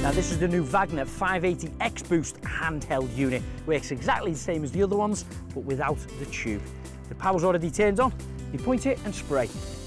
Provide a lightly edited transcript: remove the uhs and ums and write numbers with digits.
Now this is the new Wagner 580 X-Boost handheld unit. Works exactly the same as the other ones, but without the tube. The power's already turned on, you point it and spray.